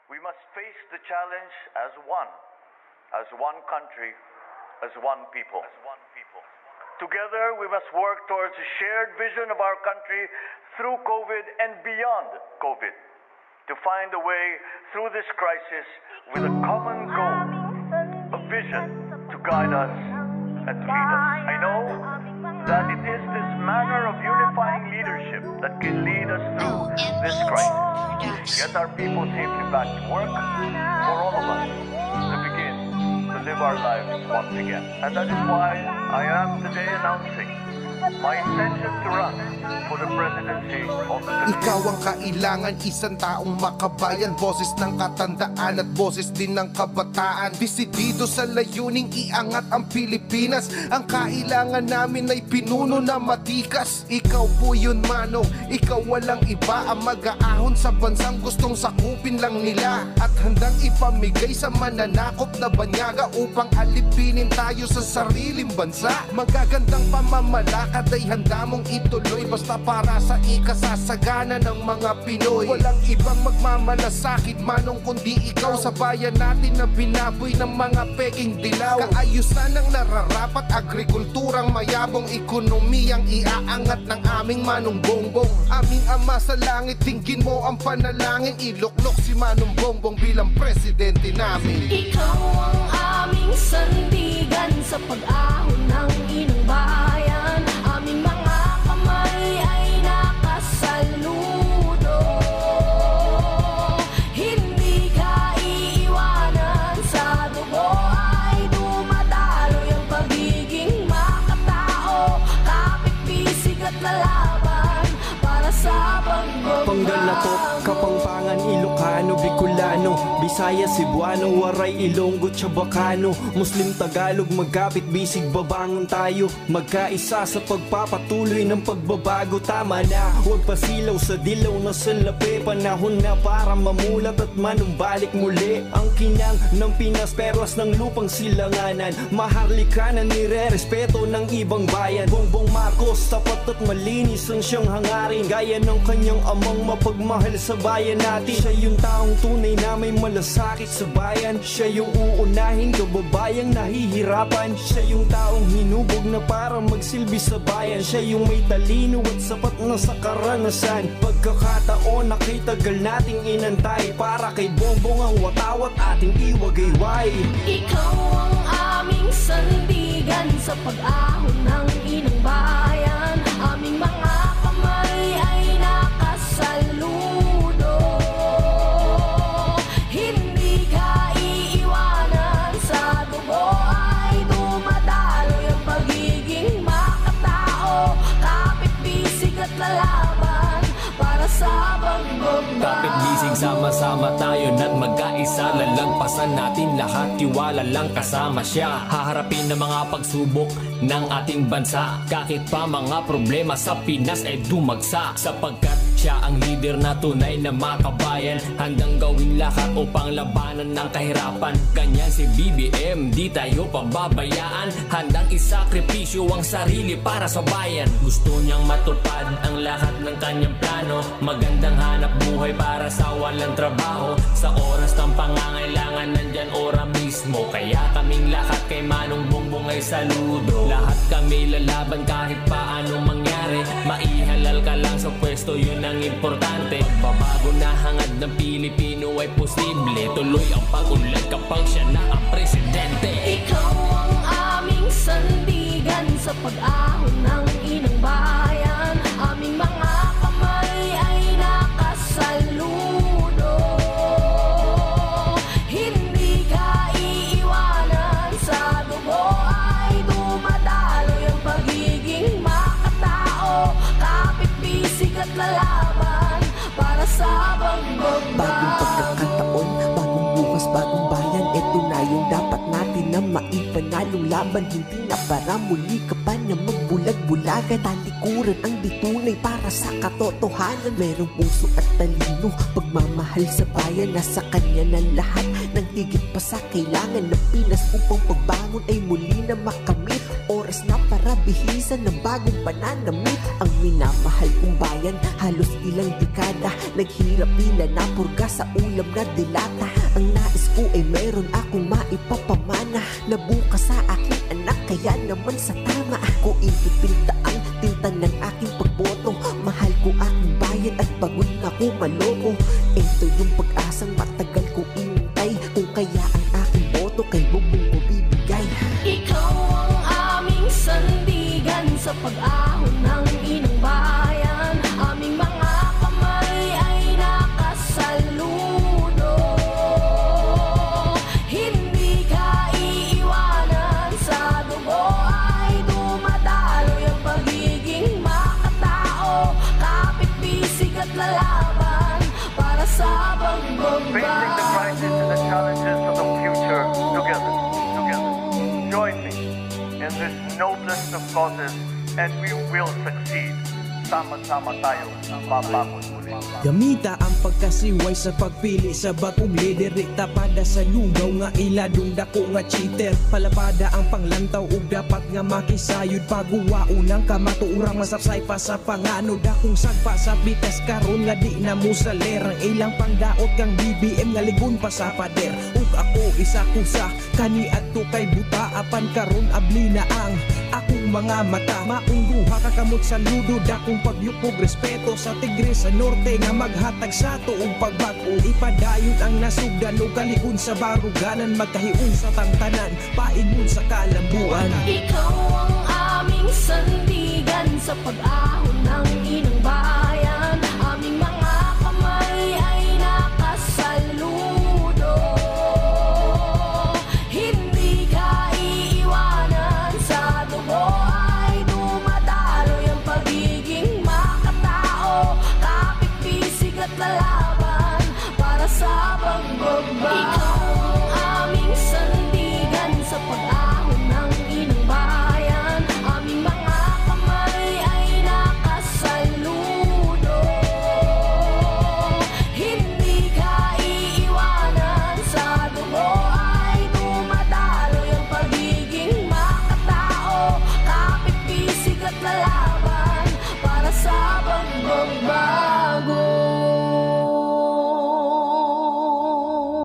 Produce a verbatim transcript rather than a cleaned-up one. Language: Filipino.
We must face the challenge as one, as one country, as one people. As one people. Together, we must work towards a shared vision of our country through COVID and beyond COVID, to find a way through this crisis with a common goal, a vision to guide us and to lead us. I know that it is this manner of unifying leadership that can lead us through this crisis. Get our people safely back to work for all of us to begin to live our lives once again. And that is why I am today announcing my intention to run for the presidency of the Philippines. Ikaw ang kailangan, isang taong makabayan, boses ng katandaan at boses din ng kabataan. Desidido sa layuning iangat ang Pilipinas. Ang kailangan namin ay pinuno na matikas. Ikaw po yun, manong, ikaw walang iba. Ang mag-aahon sa bansang gustong sakupin lang nila, at handang ipamigay sa mananakop na banyaga upang alipinin tayo sa sariling bansa. Magagandang pamamalakad ay handa mong ituloy, basta para sa ikasasagana ng mga Pinoy. Walang ibang magmamalasakit, manong, kundi ikaw sa bayan natin na binaboy ng mga peking dilaw. Kaayusan ng nararapat, agrikulturang mayabong, ekonomiyang iaangat ng aming Manong Bongbong. Aming Ama sa langit, tingin mo ang panalangin, iluklok si Manong Bongbong bilang presidente namin. Ikaw ang aming sandigan sa pag-ahon ng inong bayan. Aming mga kamay ay nakasaludo. Hindi ka iiwanan, sa dugo ay dumadaloy ang pagiging makatao. Kapit-bisig at lalaban para sa pagbaba. Panggalatok, Kapampangan, Ilocano, Bicolano, Bisaya, Cebuano, Waray, Ilonggo, Chabacano, Muslim, Tagalog, magkapit bisig, babangon tayo magkaisa sa pagpapatuloy ng pagbabago. Tama na, huwag pasilaw sa dilaw na salapi. Panahon na para mamulat at manumbalik muli ang kinang ng Pinas, perwas ng lupang silanganan. Maharlikanan, nire-respeto ng ibang bayan. Bongbong Marcos, tapat at malinis ang siyang hangarin, gaya ng kanyang amang mapagmahal sa bayan natin. Siya yung taong tunay na may malasakit sa bayan. Siya yung uunahing kababayang nahihirapan. Siya yung taong hinubog na para magsilbi sa bayan. Siya yung may talino at sapat na sa karanasan. Pagkakataon na kay tagal nating inantay, para kay Bongbong ang watawat ating iwagayway. Ikaw ang aming sandigan sa pag-ahon ng inong bayan. Aming mga kamay ay nakasaludo. Hindi ka iiwanan, sa dugo ay dumadaloy ang pagiging makatao. Kapit-bisig at lalaban para sa pagbaba. Kapit-bisig, sama-sama tayo na't magkaisa. Lalampasan natin lahat, tiwala lang kasama siya. Haharapin ng mga pagsubok ng ating bansa, kahit pa mga problema sa Pinas ay dumagsa. Sapagkat siya ang leader na tunay na makabayan, handang gawin lahat upang labanan ng kahirapan. Ganyan si B B M, di tayo pababayaan, handang isakripisyo ang sarili para sa bayan. Gusto niyang matupad ang lahat ng kanyang plano, magandang hanap buhay para sa walang trabaho. Sa oras ng pangangailangan nandyan ora mismo, kaya kaming lahat kay Manong Bongbong ay saludo. Lahat kami lalaban kahit pa anong mangyari, maihalal ka lang sa pwesto, yun ang importante. Babago na hangad ng Pilipino ay posible, tuloy ang pag-unlad kapag siya na ang presidente. Ikaw ang aming sandigan sa pag-ahon ng inong bayan. Aming mga kamay ay nakasaludo. Hindi ka iiwanan, sa dugo ay dumadaloy ang pagiging makatao. Kapit-bisig at lalaban para sa pagbaba. Bagong pagkakataon, bagong bukas, bagong bayan. Ito na yung dapat natin na maipanalong laban. Hindi na para muli ka pa na magbulag-bulagan. Talikuran ang ditunay para sa katotohanan. Merong puso at talino, pagmamahal sa bayan. Nasa kanya na lahat ng higit pa sa kailangan ng Pinas upang pagbangon ay muli na makamit. Oras oras na para bihisan ng bagong pananamit. Ang minamahal kong bayan, halos ilang dekada naghirap nila na purga sa ulam na dilata. Ang nais ko ay meron akong maipapamana na bukas sa aking anak, kaya naman sa tama ko ipipinta ang tinta ng aking pagboto. Mahal ko aking bayan at pagod na ko maloko. Ito yung pag-asang matagal ko inintay, kung kaya ang aking boto kay Bongbong ko bibigay. Ikaw ang aming sandigan sa pag-ahon ng inang bayan. Aming mga kamay ay nakasaludo. Hindi ka iiwanan, sa dugo ay dumadaloy ang pagiging makatao. Kapit-bisig at lalaban para sa Facing the pagbabago. crisis and the challenges of the future together, together. Join me in this noblest of causes and we will succeed. Sama-sama tayo babangon muli. Gamita ang pagkasiway sa pagpili sa bagong lider. Tapada sa lugaw nga iladong dako nga cheater. Palapada ang panglantaw ug dapat nga makisayod. Paguwao ng kamatuurang masapsay pa sa pangano. Dakong sagpa sa bitas karon nga di na mo saler. Ang ilang pangdaot kang B B M nga ligon pa sa pader. Ug ako isa kusa kani adto kay buta. Apan karon abli na ang akong mga mata. Maungduha ka kamot sa ludo. Dakong pagyupog respeto sa tigre sa norte nga maghatag sa tuong pagbago. Ipadayon ang nasugdan o kalikun sa baruganan. Magkahiun sa tangtanan, painun sa kalambuan. Ikaw ang aming sandigan sa pag-ahon ng inang bayan. Aming mga kamay ay nakasaludo. Hindi ka iiwanan, sa dugo ay dumadaloy ang pagiging makatao. Kapit-bisig at lalaban para sa pagbabago. Ikaw ang aming sandigan sa pag-ahon ng inang bayan. Aming mga kamay ay nakasaludo. Hindi ka iiwanan, sa dugo ay dumadaloy ang pagiging makatao. Kapit-bisig at lalaban para sa pagbabago.